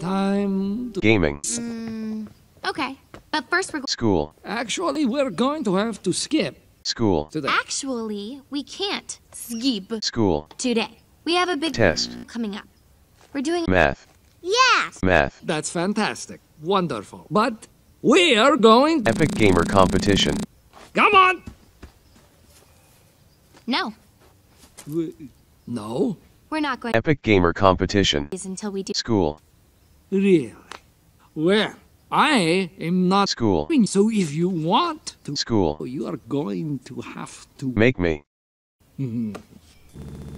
time to... Gaming. Okay. But first we're School. Actually, we're going to have to skip School. today. Actually, we can't skip School. today. We have a big Test. coming up. We're doing Math. Yes. Math. That's fantastic. Wonderful. But we are going to... Epic Gamer Competition. Come on! No. No? We're not going Epic Gamer Competition. to until we do. School. Really? Well, I am not... School. So if you want to... School. You are going to have to... Make me. Mhm.